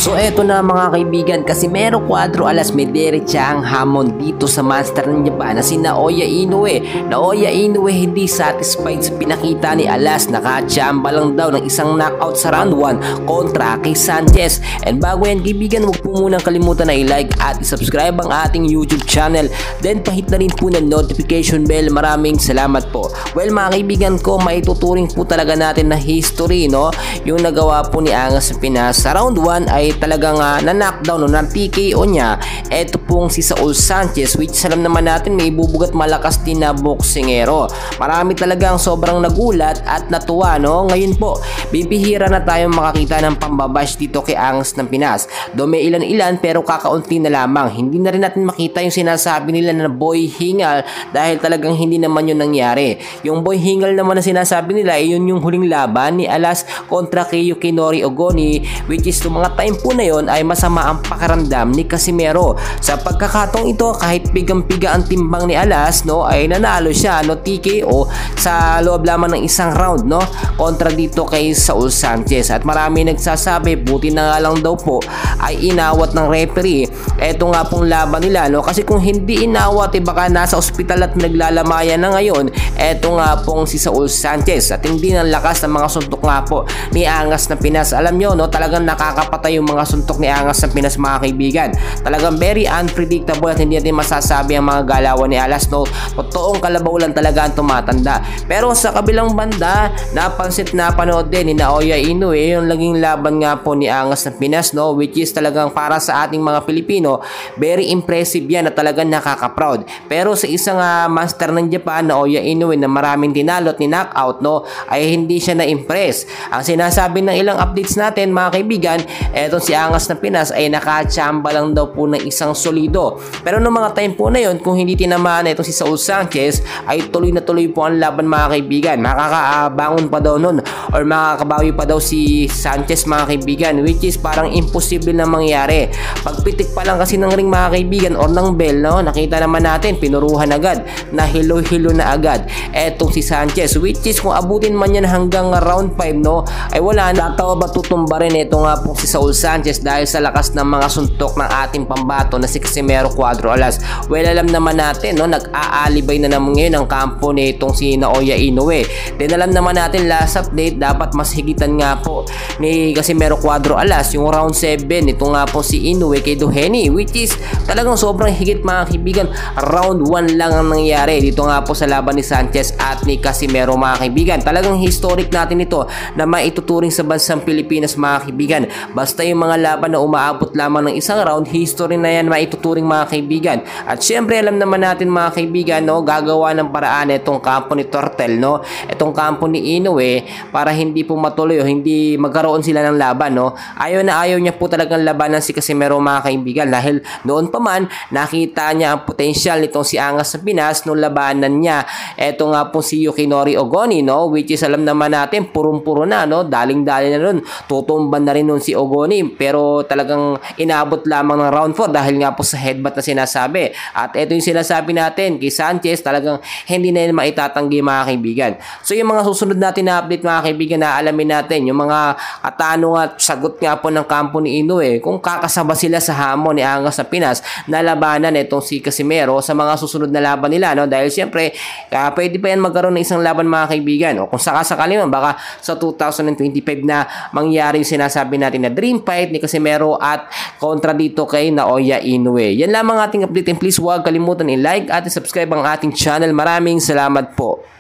So eto na mga kaibigan, Casimero Cuadro Alas may diretsahang hamon dito sa master ng Japan na si Naoya Inoue. Naoya Inoue hindi satisfied sa pinakita ni Alas, nakachamba lang daw ng isang knockout sa round 1 kontra kay Sanchez. And bago yan kaibigan, huwag po munang kalimutan na i-like at i-subscribe ang ating YouTube channel. Then pahit na rin po ng notification bell. Maraming salamat po. Well mga kaibigan ko, maituturing po talaga natin na history, no? Yung nagawa po ni Angas sa Pinas sa round 1 ay talagang na-knockdown o na-TKO niya eto pong si Saul Sanchez, which alam naman natin may ibubugat malakas din na boksingero. Marami talagang sobrang nagulat at natuwa, no? Ngayon po, bibihira na tayong makakita ng pambabash dito kay Angas ng Pinas. Do may ilan-ilan pero kakaunti na lamang. Hindi na rin natin makita yung sinasabi nila na boy hingal dahil talagang hindi naman yun nangyari. Yung boy hingal naman na sinasabi nila ay yun yung huling laban ni Alas kontra kay Yukinori Ogoni, which is yung mga time po na yon ay masama ang pakiramdam ni Casimero. Sa pagkakataong ito, kahit pigang-piga ang timbang ni Alas, no, ay nanalo siya, no, TKO sa loob lamang ng isang round, no, kontra dito kay Saul Sanchez. At marami nagsasabi, buti na nga lang daw po ay inawat ng referee eto nga pong laban nila, no, kasi kung hindi inawat baka nasa ospital at naglalamayan na ngayon eto nga pong si Saul Sanchez. At hindi ng lakas ng mga suntok nga po ni Angas ng Pinas. Alam nyo, no, talagang nakakapatay yung mga suntok ni Angas ng Pinas mga kaibigan. Talagang very unpredictable at hindi natin masasabi ang mga galawan ni Alas, no. Totoong kalabaw lang talaga ang tumatanda. Pero sa kabilang banda, napansit na panood din ni Naoya Inoue yung laging laban nga po ni Angas ng Pinas, no, which is talagang para sa ating mga Pilipino, very impressive yan at talagang nakaka-proud. Pero sa isang master ng Japan, Naoya Inoue, na maraming tinalo at ni-knockout, no, ay hindi siya na-impress. Ang sinasabi ng ilang updates natin mga kaibigan, etong si Angas ng Pinas ay nakachamba lang daw po ng isang solido. Pero noong mga time po na yon, kung hindi tinamaan itong si Saul Sanchez, ay tuloy na tuloy po ang laban mga kaibigan. Makakabangon pa daw nun or makakabawi pa daw si Sanchez mga kaibigan, which is parang imposible na mangyari. Pagpitik pa lang kasi ng ring mga kaibigan or ng bell, no, nakita naman natin pinuruhan agad, na hilo-hilo na agad etong si Sanchez, which is kung abutin man yan hanggang round 5, no, ay wala na. Tatawa ba tutumba rin ito nga po si Saul Sanchez dahil sa lakas ng mga suntok ng ating pambato na si Casimero Cuadro Alas. Well, alam naman natin, no, nag-aalibay na naman ngayon ang kampo ni itong si Naoya Inoue. Then alam naman natin last update, dapat mas higitan nga po ni Casimero Cuadro Alas yung round 7 ito nga po si Inoue kay Duheni, which is talagang sobrang higit mga kaibigan. Round 1 lang ang nangyari dito nga po sa laban ni Sanchez at ni Casimero mga kaibigan. Talagang historic natin ito na maituturing sa bansang Pilipinas mga kaibigan. Basta yung mga laban na umaabot lamang ng isang round, history na yan maituturing mga kaibigan. At syempre alam naman natin mga kaibigan, no, gagawa ng paraan itong kampo ni Tortel, no, itong kampo ni Inoue para hindi po matuloy o hindi magkaroon sila ng laban, no. Ayaw na ayaw niya po talagang labanan si Casimero mga kaibigan dahil noon pa man nakita niya ang potensyal nitong si Angas sa Pinas nung labanan niya eto nga po si Yukinori Ogoni, no, which is alam naman natin purong-puro na, no, daling-dali na nun, tutumban na rin nun si Ogoni, pero talagang inabot lamang ng round 4 dahil nga po sa headbutt na sinasabi. At ito yung sinasabi natin kay Sanchez, talagang hindi na yun maitatanggi mga kaibigan. So yung mga susunod natin na update mga kaibigan, na alamin natin yung mga katanong at sagot nga po ng kampo ni Inoue kung kakasaba sila sa hamon ni Angas sa Pinas na labanan itong si Casimero sa mga susunod na laban nila, no, dahil siyempre pwede pa yan magkaroon ng isang laban mga kaibigan, o kung sakasakali man baka sa 2025 na mangyari yung sinasabi natin na dream fight ni Casimero at kontra dito kay Naoya Inoue. Yan lamang ating update, and please huwag kalimutan i-like at i-subscribe ang ating channel. Maraming salamat po.